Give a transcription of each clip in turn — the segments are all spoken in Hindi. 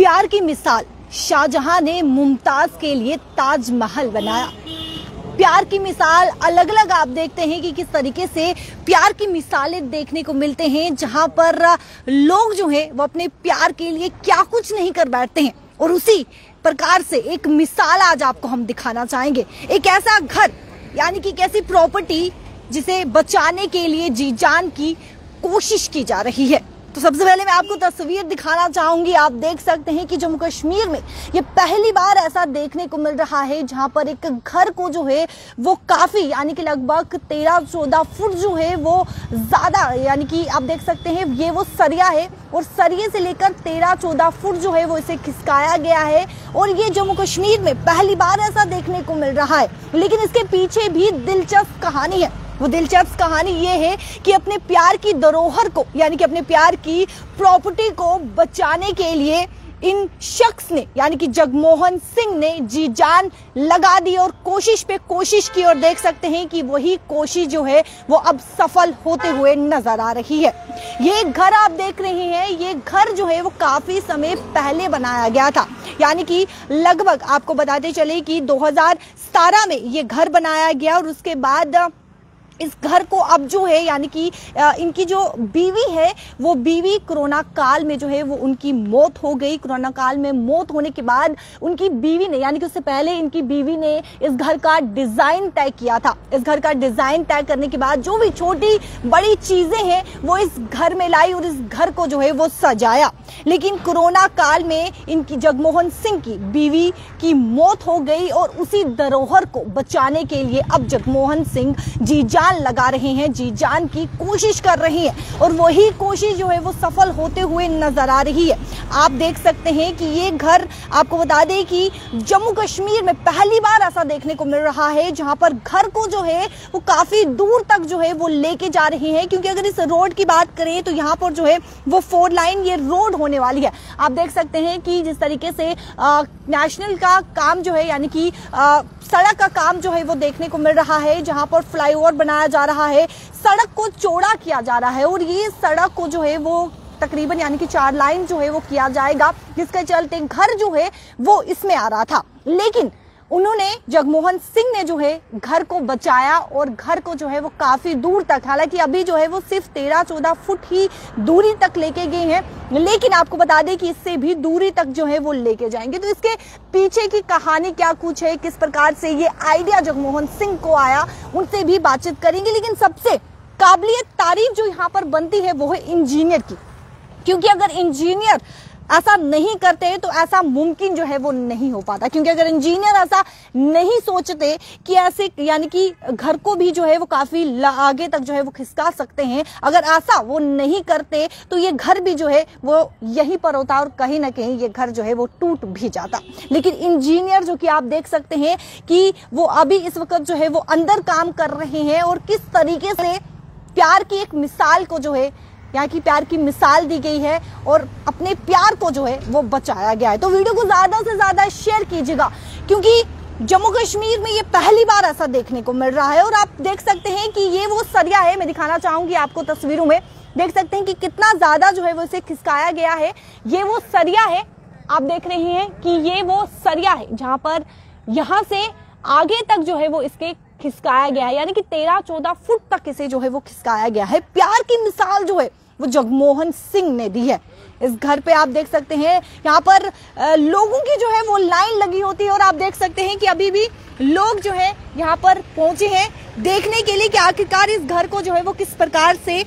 प्यार की मिसाल शाहजहां ने मुमताज के लिए ताजमहल बनाया। प्यार की मिसाल अलग अलग आप देखते हैं कि किस तरीके से प्यार की मिसालें देखने को मिलते हैं, जहां पर लोग जो है वो अपने प्यार के लिए क्या कुछ नहीं कर बैठते हैं। और उसी प्रकार से एक मिसाल आज आपको हम दिखाना चाहेंगे। एक ऐसा घर यानी कि एक ऐसी प्रॉपर्टी जिसे बचाने के लिए जी जान की कोशिश की जा रही है। तो सबसे पहले मैं आपको तस्वीर दिखाना चाहूंगी। आप देख सकते हैं कि जम्मू कश्मीर में ये पहली बार ऐसा देखने को मिल रहा है जहां पर एक घर को जो है वो काफी यानी कि लगभग 13-14 फुट जो है वो ज्यादा यानी कि आप देख सकते हैं ये वो सरिया है और सरिये से लेकर 13-14 फुट जो है वो इसे खिसकाया गया है। और ये जम्मू कश्मीर में पहली बार ऐसा देखने को मिल रहा है। लेकिन इसके पीछे भी दिलचस्प कहानी है। वो दिलचस्प कहानी ये है कि अपने प्यार की धरोहर को यानी कि अपने प्यार की प्रॉपर्टी को बचाने के लिए इन शख्स ने यानी कि जगमोहन सिंह ने जी जान लगा दी और कोशिश पे कोशिश की। और देख सकते हैं कि वही कोशिश जो है वो अब सफल होते हुए नजर आ रही है। ये घर आप देख रहे हैं, ये घर जो है वो काफी समय पहले बनाया गया था। यानी कि लगभग आपको बताते चले कि 2017 में ये घर बनाया गया और उसके बाद इस घर को अब जो है यानी कि इनकी जो बीवी है वो बीवी कोरोना काल में जो है वो उनकी मौत हो गई। कोरोना काल में मौत होने के बाद उनकी बीवी ने यानी कि उससे पहले इनकी बीवी ने इस घर का डिजाइन तय किया था। इस घर का डिजाइन तय करने के बाद जो भी छोटी बड़ी चीजें हैं वो इस घर में लाई और इस घर को जो है वो सजाया। लेकिन कोरोना काल में इनकी जगमोहन सिंह की बीवी की मौत हो गई और उसी धरोहर को बचाने के लिए अब जगमोहन सिंह जी जान लगा रहे हैं, जी जान की कोशिश कर रही है और वही कोशिश जो है वो सफल होते हुए नजर आ रही है। आप देख सकते हैं कि ये घर आपको बता दें कि जम्मू कश्मीर में पहली बार ऐसा देखने को मिल रहा है जहां पर घर को जो है वो काफी दूर तक जो है वो लेके जा रहे हैं। क्योंकि अगर इस रोड की बात करें तो यहाँ पर जो है वो 4 लाइन ये रोड होने वाली है। आप देख सकते हैं कि जिस तरीके से नेशनल का काम जो है यानी कि सड़क का काम जो है वो देखने को मिल रहा है, जहां पर फ्लाईओवर बनाया जा रहा है, सड़क को चौड़ा किया जा रहा है और ये सड़क को जो है वो तकरीबन यानी कि 4 लाइन जो है वो किया जाएगा, जिसके चलते घर जो है वो इसमें आ रहा था। लेकिन उन्होंने जगमोहन सिंह ने जो है घर को बचाया और घर को जो है वो काफी दूर तक, हालांकि अभी जो है वो सिर्फ 13-14 फुट ही दूरी तक लेके गए हैं, लेकिन आपको बता दें कि इससे भी दूरी तक जो है वो लेके जाएंगे। तो इसके पीछे की कहानी क्या कुछ है, किस प्रकार से ये आइडिया जगमोहन सिंह को आया, उनसे भी बातचीत करेंगे। लेकिन सबसे काबिलियत तारीफ जो यहाँ पर बनती है वो है इंजीनियर की, क्योंकि अगर इंजीनियर ऐसा नहीं करते तो ऐसा मुमकिन जो है वो नहीं हो पाता। क्योंकि अगर इंजीनियर ऐसा नहीं सोचते कि ऐसे यानी कि घर को भी जो है वो काफी आगे तक जो है वो खिसका सकते हैं, अगर ऐसा वो नहीं करते तो ये घर भी जो है वो यहीं पर होता और कहीं ना कहीं ये घर जो है वो टूट भी जाता। लेकिन इंजीनियर जो कि आप देख सकते हैं कि वो अभी इस वक्त जो है वो अंदर काम कर रहे हैं और किस तरीके से प्यार की एक मिसाल को जो है यहाँ की प्यार की मिसाल दी गई है और अपने प्यार को जो है वो बचाया गया है। तो वीडियो को ज्यादा से ज्यादा शेयर कीजिएगा, क्योंकि जम्मू कश्मीर में ये पहली बार ऐसा देखने को मिल रहा है। और आप देख सकते हैं कि ये वो सरिया है, मैं दिखाना चाहूंगी आपको तस्वीरों में। देख सकते हैं कि कितना ज्यादा जो है वो इसे खिसकाया गया है। ये वो सरिया है, आप देख रहे हैं कि ये वो सरिया है जहां पर यहां से आगे तक जो है वो इसके खिसकाया गया है, यानी कि 13-14 फुट तक इसे जो है वो खिसकाया गया है। प्यार की मिसाल जो है वो जगमोहन सिंह ने दी है। इस घर पे आप देख सकते हैं यहाँ पर लोगों की जो है वो लाइन लगी होती है और आप देख सकते हैं कि अभी भी लोग जो है यहाँ पर पहुंचे हैं देखने के लिए कि आखिरकार इस घर को जो है वो किस प्रकार से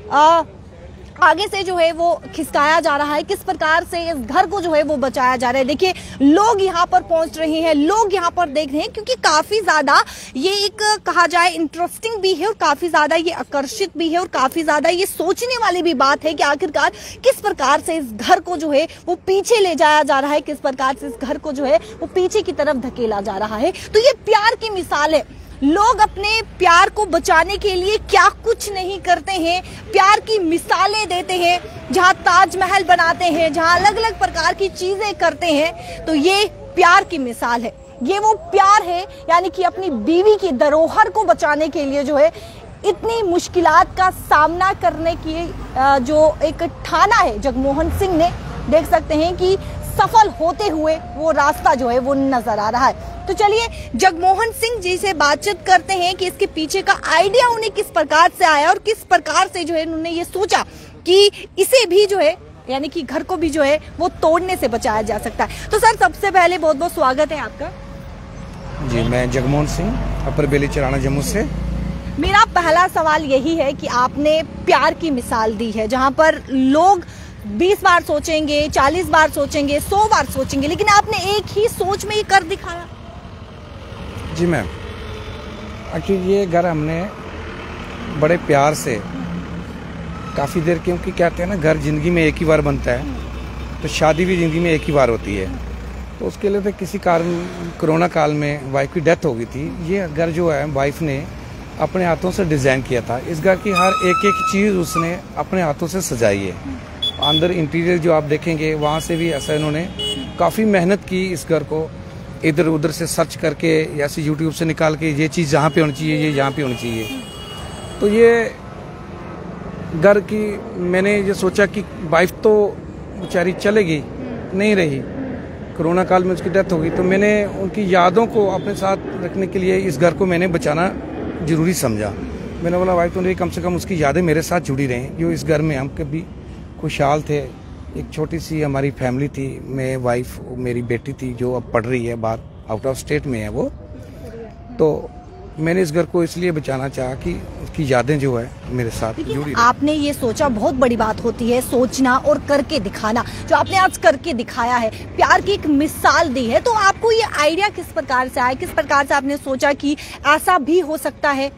आगे से जो है वो खिसकाया जा रहा है, किस प्रकार से इस घर को जो है वो बचाया जा रहा है। देखिए लोग यहाँ पर पहुंच रहे हैं, लोग यहाँ पर देख रहे हैं, क्योंकि काफी ज्यादा ये एक कहा जाए इंटरेस्टिंग भी है और काफी ज्यादा ये आकर्षित भी है और काफी ज्यादा ये सोचने वाली भी बात है कि आखिरकार किस प्रकार से इस घर को जो है वो पीछे ले जाया जा रहा है, किस प्रकार से इस घर को जो है वो पीछे की तरफ धकेला जा रहा है। तो ये प्यार की मिसाल है। लोग अपने प्यार को बचाने के लिए क्या कुछ नहीं करते हैं, प्यार की मिसालें देते हैं, जहां ताजमहल बनाते हैं, जहां अलग अलग प्रकार की चीजें करते हैं। तो ये प्यार की मिसाल है, ये वो प्यार है यानी कि अपनी बीवी की धरोहर को बचाने के लिए जो है इतनी मुश्किलात का सामना करने की जो एक ठाना है जगमोहन सिंह ने। देख सकते हैं कि सफल होते हुए वो रास्ता जो है वो नजर आ रहा है। तो चलिए जगमोहन सिंह जी से बातचीत करते हैं कि इसके पीछे का आइडिया उन्हें किस प्रकार से आया और किस प्रकार से जो है उन्होंने ये सोचा कि इसे भी जो है यानी कि घर को भी जो है वो तोड़ने से बचाया जा सकता है। तो सर सबसे पहले बहुत बहुत स्वागत है आपका। जी मैं जगमोहन सिंह अपर बेली चराना जम्मू से। मेरा पहला सवाल यही है कि आपने प्यार की मिसाल दी है जहां पर लोग 20 बार सोचेंगे, 40 बार सोचेंगे, 100 बार सोचेंगे, लेकिन आपने एक ही सोच में ये कर दिखाया। जी मैम, एक्चुअली ये घर हमने बड़े प्यार से काफ़ी देर, क्योंकि कहते हैं ना घर ज़िंदगी में एक ही बार बनता है, तो शादी भी ज़िंदगी में एक ही बार होती है। तो उसके लिए तो किसी कारण कोरोना काल में वाइफ की डेथ हो गई थी। ये घर जो है वाइफ ने अपने हाथों से डिज़ाइन किया था। इस घर की हर एक एक चीज़ उसने अपने हाथों से सजाई है। अंदर इंटीरियर जो आप देखेंगे वहाँ से भी ऐसा इन्होंने काफ़ी मेहनत की। इस घर को इधर उधर से सर्च करके या से यूट्यूब से निकाल के ये चीज़ जहाँ पे होनी चाहिए, ये यहाँ पे होनी चाहिए। तो ये घर की मैंने ये सोचा कि वाइफ तो बेचारी चलेगी, नहीं रही, कोरोना काल में उसकी डेथ हो गई, तो मैंने उनकी यादों को अपने साथ रखने के लिए इस घर को मैंने बचाना ज़रूरी समझा। मैंने बोला वाइफ तो नहीं, कम से कम उसकी यादें मेरे साथ जुड़ी रहें। जो इस घर में हम कभी खुशहाल थे, एक छोटी सी हमारी फैमिली थी, मैं वाइफ, मेरी बेटी थी जो अब पढ़ रही है बाहर, आउट ऑफ स्टेट में है वो। तो मैंने इस घर को इसलिए बचाना चाहा कि उसकी यादें जो है मेरे साथ जुड़ी। आपने ये सोचा, बहुत बड़ी बात होती है सोचना और करके दिखाना, जो आपने आज करके दिखाया है, प्यार की एक मिसाल दी है। तो आपको ये आइडिया किस प्रकार से आया, किस प्रकार से आपने सोचा कि ऐसा भी हो सकता है?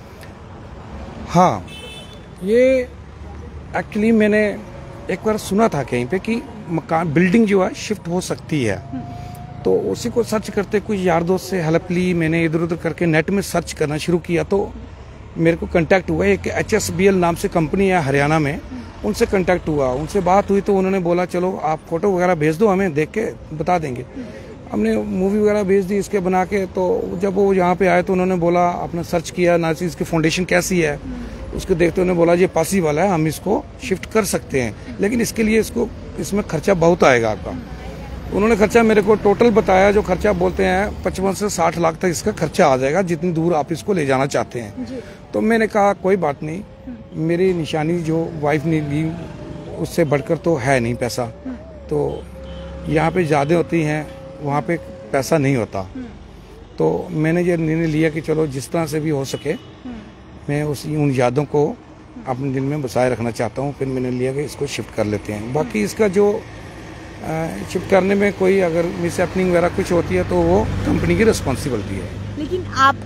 हाँ, ये एक्चुअली मैंने एक बार सुना था कहीं पे कि मकान बिल्डिंग जो है शिफ्ट हो सकती है, तो उसी को सर्च करते कुछ यार दोस्त से हेल्प ली। मैंने इधर उधर करके नेट में सर्च करना शुरू किया, तो मेरे को कांटेक्ट हुआ एक HSBL नाम से कंपनी है हरियाणा में, उनसे कांटेक्ट हुआ, उनसे बात हुई तो उन्होंने बोला चलो आप फोटो वगैरह भेज दो, हमें देख के बता देंगे। हमने मूवी वगैरह भेज दी इसके बना के। तो जब वो यहाँ पे आए तो उन्होंने बोला, आपने सर्च किया ना, इसकी फाउंडेशन कैसी है, उसको देखते उन्होंने बोला ये पॉसिबल है, हम इसको शिफ्ट कर सकते हैं, लेकिन इसके लिए इसमें खर्चा बहुत आएगा आपका। उन्होंने खर्चा मेरे को टोटल बताया, जो खर्चा बोलते हैं 55 से 60 लाख तक इसका खर्चा आ जाएगा, जितनी दूर आप इसको ले जाना चाहते हैं। तो मैंने कहा कोई बात नहीं, मेरी निशानी जो वाइफ ने ली उससे बढ़कर तो है नहीं पैसा। तो यहाँ पे ज़्यादा होती हैं, वहाँ पे पैसा नहीं होता। तो मैंने ये निर्णय लिया कि चलो जिस तरह से भी हो सके मैं उन यादों को अपने दिल में बसाए रखना चाहता हूँ। फिर मैंने लिया कि इसको शिफ्ट कर लेते हैं। बाकी इसका जो शिफ्ट करने में कोई अगर मिसहैपनिंग वगैरह कुछ होती है तो वो कंपनी की रिस्पॉन्सिबिलिटी है। लेकिन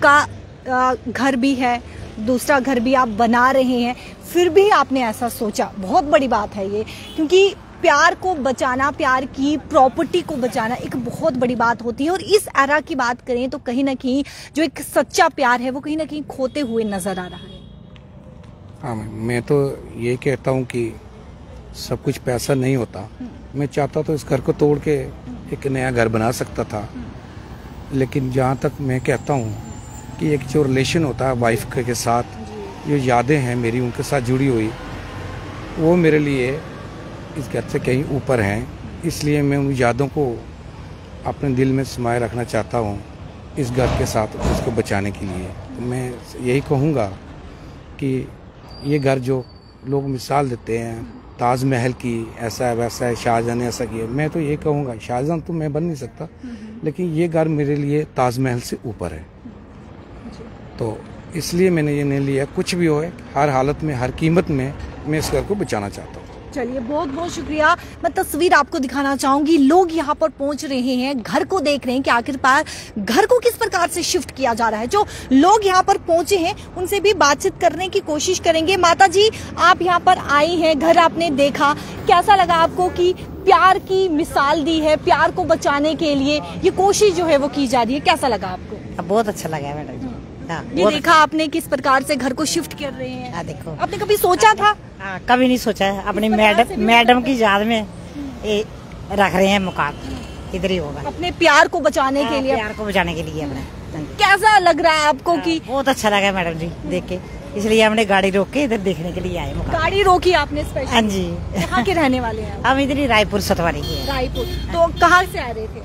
आपका घर भी है, दूसरा घर भी आप बना रहे हैं, फिर भी आपने ऐसा सोचा, बहुत बड़ी बात है ये, क्योंकि प्यार को बचाना, प्यार की प्रॉपर्टी को बचाना एक बहुत बड़ी बात होती है। और इस एरा की बात करें तो कहीं ना कहीं जो एक सच्चा प्यार है वो कहीं ना कहीं खोते हुए नजर आ रहा है। हाँ, मैं तो ये कहता हूँ कि सब कुछ पैसा नहीं होता। मैं चाहता तो इस घर को तोड़ के एक नया घर बना सकता था, लेकिन जहाँ तक मैं कहता हूँ कि एक जो रिलेशन होता है वाइफ के साथ, जो यादें हैं मेरी उनके साथ जुड़ी हुई, वो मेरे लिए इस घर से कहीं ऊपर हैं। इसलिए मैं उन यादों को अपने दिल में समाये रखना चाहता हूँ इस घर के साथ, उसको बचाने के लिए। तो मैं यही कहूँगा कि ये घर जो लोग मिसाल देते हैं ताजमहल की, ऐसा है वैसा है, शाहजहां ने ऐसा किया, मैं तो ये कहूँगा शाहजहां तो मैं बन नहीं सकता, लेकिन ये घर मेरे लिए ताजमहल से ऊपर है। तो इसलिए मैंने ये निर्णय लिया, कुछ भी हो हर हालत में, हर कीमत में मैं इस घर को बचाना चाहता हूँ। चलिए बहुत बहुत शुक्रिया। मैं तस्वीर आपको दिखाना चाहूंगी, लोग यहाँ पर पहुंच रहे हैं, घर को देख रहे हैं कि आखिरकार घर को किस प्रकार से शिफ्ट किया जा रहा है। जो लोग यहाँ पर पहुंचे हैं उनसे भी बातचीत करने की कोशिश करेंगे। माता जी, आप यहाँ पर आई हैं, घर आपने देखा, कैसा लगा आपको कि प्यार की मिसाल दी है, प्यार को बचाने के लिए ये कोशिश जो है वो की जा रही है, कैसा लगा आपको? बहुत अच्छा लगा मैडम जी। ये देखा आपने किस प्रकार से घर को शिफ्ट कर रहे हैं। देखो, आपने कभी सोचा था? कभी नहीं सोचा है। अपनी मैडम की याद में ये रख रहे हैं मकान, इधर ही होगा। अपने प्यार को बचाने के लिए, प्यार को बचाने के लिए अपने। कैसा लग रहा है आपको? कि बहुत अच्छा लगा मैडम जी देख के। इसलिए हमने गाड़ी रोक के इधर देखने के लिए आए मकान। गाड़ी रोकी आपने स्पेशल? हाँ जी। कहाँ के रहने वाले हैं? हम इधर ही रायपुर सतवारी के हैं। रायपुर। तो कहाँ से आ रहे थे?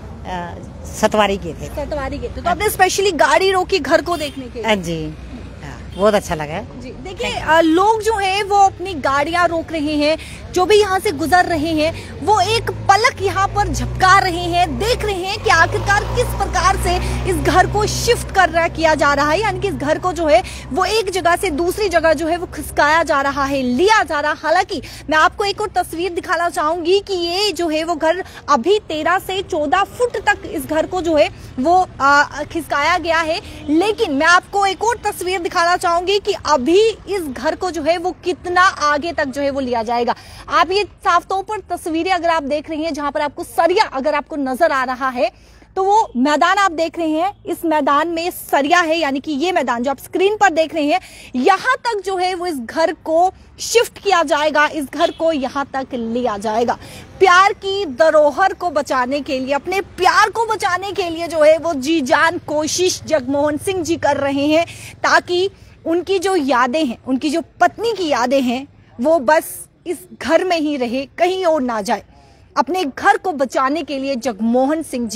सतवारी के थे। सतवारी के थे। तो आपने स्पेशली गाड़ी रोकी घर को देखने के लिए? हाँ जी, बहुत अच्छा लगा जी। देखिए लोग जो है वो अपनी गाड़ियां रोक रहे हैं, जो भी यहाँ से गुजर रहे हैं वो एक पलक यहाँ पर झपका रहे हैं, देख रहे हैं कि आखिरकार किस प्रकार से इस घर को शिफ्ट किया जा रहा है, यानी कि इस घर को जो है वो एक जगह से दूसरी जगह जो है वो खिसकाया जा रहा है, लिया जा रहा है। हालांकि मैं आपको एक और तस्वीर दिखाना चाहूंगी कि ये जो है वो घर अभी 13 से 14 फुट तक इस घर को जो है वो खिसकाया गया है, लेकिन मैं आपको एक और तस्वीर दिखाना चाहूंगी कि अभी इस घर को जो है वो कितना आगे तक जो है वो लिया जाएगा। आप ये साफ तौर पर तस्वीरें अगर आप देख रहे हैं जहां पर आपको सरिया अगर आपको नजर आ रहा है तो वो मैदान आप देख रहे हैं, इस मैदान में सरिया है, यानी कि ये मैदान जो आप स्क्रीन पर देख रहे हैं यहां तक जो है वो इस घर को शिफ्ट किया जाएगा, इस घर को यहां तक लिया जाएगा। प्यार की धरोहर को बचाने के लिए, अपने प्यार को बचाने के लिए जो है वो जी जान कोशिश जगमोहन सिंह जी कर रहे हैं, ताकि उनकी जो यादें हैं, उनकी जो पत्नी की यादें हैं वो बस इस घर में ही रहे, कहीं और ना जाए। अपने घर को बचाने के लिए जगमोहन सिंह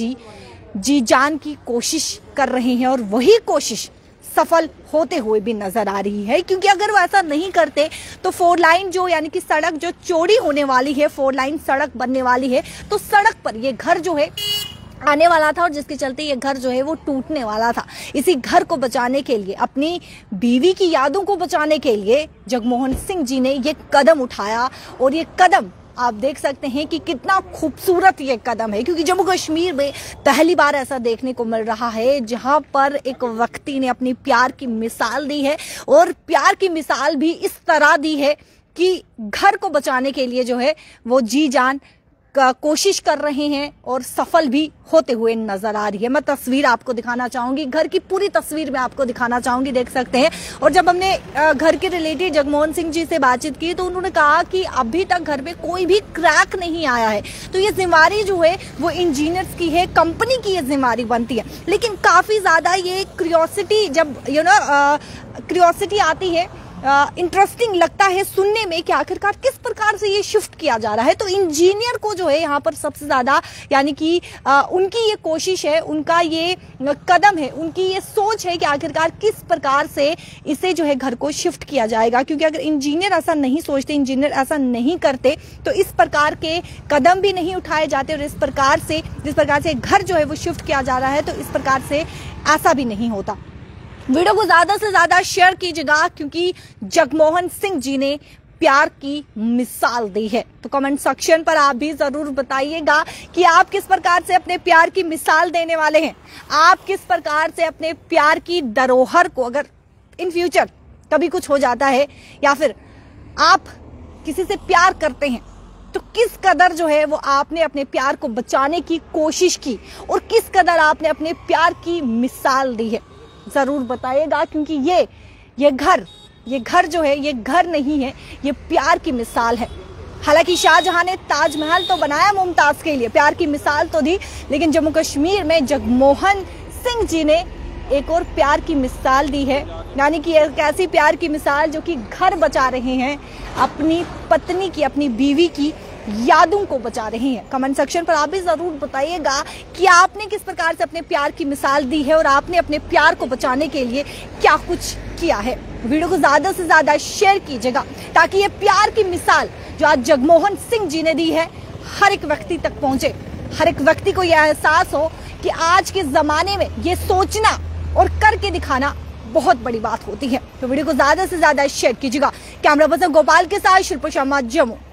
जी जान की कोशिश कर रहे हैं और वही कोशिश सफल होते हुए भी नजर आ रही है, क्योंकि अगर वो ऐसा नहीं करते तो 4 लाइन जो यानी कि सड़क जो चौड़ी होने वाली है, 4 लाइन सड़क बनने वाली है, तो सड़क पर ये घर जो है आने वाला था और जिसके चलते ये घर जो है वो टूटने वाला था। इसी घर को बचाने के लिए, अपनी बीवी की यादों को बचाने के लिए जगमोहन सिंह जी ने ये कदम उठाया और ये कदम आप देख सकते हैं कि कितना खूबसूरत ये कदम है, क्योंकि जम्मू कश्मीर में पहली बार ऐसा देखने को मिल रहा है जहां पर एक व्यक्ति ने अपनी प्यार की मिसाल दी है और प्यार की मिसाल भी इस तरह दी है कि घर को बचाने के लिए जो है वो जी जान का कोशिश कर रहे हैं और सफल भी होते हुए नजर आ रही है। मैं तस्वीर आपको दिखाना चाहूंगी, घर की पूरी तस्वीर मैं आपको दिखाना चाहूंगी, देख सकते हैं। और जब हमने घर के रिलेटेड जगमोहन सिंह जी से बातचीत की तो उन्होंने कहा कि अभी तक घर में कोई भी क्रैक नहीं आया है, तो ये जिम्मेदारी जो है वो इंजीनियर्स की है, कंपनी की ये जिम्मेदारी बनती है। लेकिन काफी ज्यादा ये क्यूरियोसिटी, जब क्यूरियोसिटी आती है, इंटरेस्टिंग लगता है सुनने में कि आखिरकार किस प्रकार से ये शिफ्ट किया जा रहा है। तो इंजीनियर को जो है यहाँ पर सबसे ज्यादा, यानी कि उनकी ये कोशिश है, उनका ये कदम है, उनकी ये सोच है कि आखिरकार किस प्रकार से इसे जो है घर को शिफ्ट किया जाएगा। क्योंकि अगर इंजीनियर ऐसा नहीं सोचते, इंजीनियर ऐसा नहीं करते तो इस प्रकार के कदम भी नहीं उठाए जाते और इस प्रकार से जिस प्रकार से घर जो है वो शिफ्ट किया जा रहा है तो इस प्रकार से ऐसा भी नहीं होता। वीडियो को ज्यादा से ज्यादा शेयर कीजिएगा, क्योंकि जगमोहन सिंह जी ने प्यार की मिसाल दी है। तो कमेंट सेक्शन पर आप भी जरूर बताइएगा कि आप किस प्रकार से अपने प्यार की मिसाल देने वाले हैं। आप किस प्रकार से अपने प्यार की धरोहर को, अगर इन फ्यूचर कभी कुछ हो जाता है या फिर आप किसी से प्यार करते हैं तो किस कदर जो है वो आपने अपने प्यार को बचाने की कोशिश की और किस कदर आपने अपने प्यार की मिसाल दी है, जरूर बताइएगा। क्योंकि ये घर जो है ये घर नहीं है, ये प्यार की मिसाल है। हालांकि शाहजहां ने ताजमहल तो बनाया मुमताज के लिए, प्यार की मिसाल तो दी, लेकिन जम्मू कश्मीर में जगमोहन सिंह जी ने एक और प्यार की मिसाल दी है, यानी कि एक ऐसी प्यार की मिसाल जो कि घर बचा रहे हैं, अपनी पत्नी की, अपनी बीवी की यादों को बचा रहे हैं। कमेंट सेक्शन पर आप भी जरूर बताइएगा कि आपने किस प्रकार से अपने प्यार की मिसाल दी है और आपने अपने प्यार को बचाने के लिए क्या कुछ किया है। वीडियो को ज्यादा से ज्यादा शेयर कीजिएगा ताकि ये प्यार की मिसाल जो आज जगमोहन सिंह जी ने दी है हर एक व्यक्ति तक पहुंचे, हर एक व्यक्ति को यह एहसास हो कि आज के जमाने में ये सोचना और करके दिखाना बहुत बड़ी बात होती है। तो वीडियो को ज्यादा से ज्यादा शेयर कीजिएगा। कैमरा पर्सन गोपाल के साथ शिल्पा शर्मा, जम्मू।